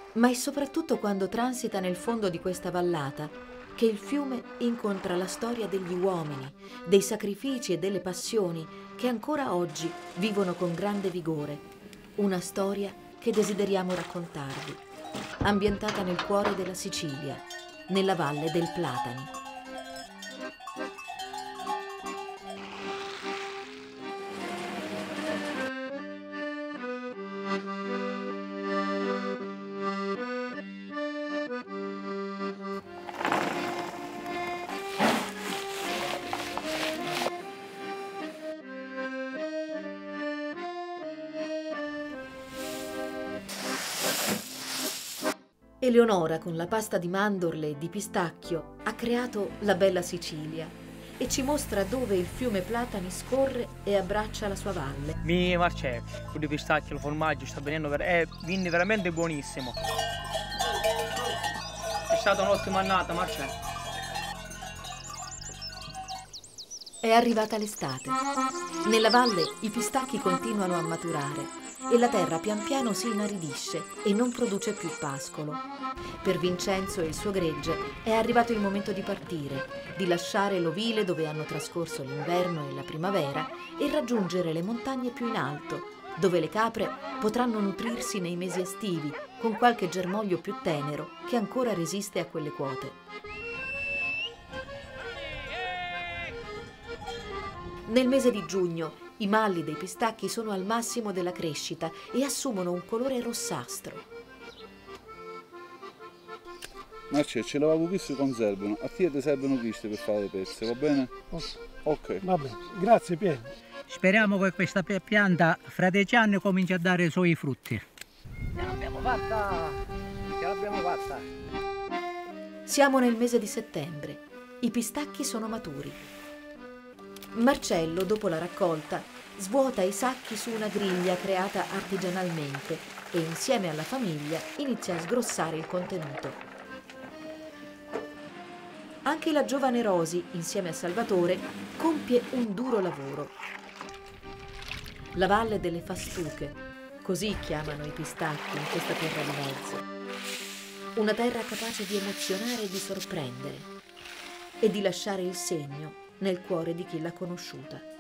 Ma è soprattutto quando transita nel fondo di questa vallata che il fiume incontra la storia degli uomini, dei sacrifici e delle passioni che ancora oggi vivono con grande vigore. Una storia che desideriamo raccontarvi, ambientata nel cuore della Sicilia, nella Valle del Platani. Eleonora, con la pasta di mandorle e di pistacchio, ha creato la bella Sicilia e ci mostra dove il fiume Platani scorre e abbraccia la sua valle. Mi Marcè, con i pistacchi, il formaggio sta venendo è veramente buonissimo. È stata un'ottima annata, Marcè. È arrivata l'estate. Nella valle i pistacchi continuano a maturare e la terra pian piano si inaridisce e non produce più pascolo. Per Vincenzo e il suo gregge è arrivato il momento di partire, di lasciare l'ovile dove hanno trascorso l'inverno e la primavera e raggiungere le montagne più in alto, dove le capre potranno nutrirsi nei mesi estivi con qualche germoglio più tenero che ancora resiste a quelle quote. Nel mese di giugno i malli dei pistacchi sono al massimo della crescita e assumono un colore rossastro. Marcia, ce l'avevo visto che conservano, a te ti servono queste per fare le pezze, va bene? Ok. Va bene, grazie Piero. Speriamo che questa pianta fra 10 anni cominci a dare i suoi frutti. Ce l'abbiamo fatta! Ce l'abbiamo fatta! Siamo nel mese di settembre. I pistacchi sono maturi. Marcello, dopo la raccolta, svuota i sacchi su una griglia creata artigianalmente e insieme alla famiglia inizia a sgrossare il contenuto. Anche la giovane Rosi, insieme a Salvatore, compie un duro lavoro. La Valle delle Fastuche, così chiamano i pistacchi in questa terra di mezzo. Una terra capace di emozionare e di sorprendere e di lasciare il segno nel cuore di chi l'ha conosciuta.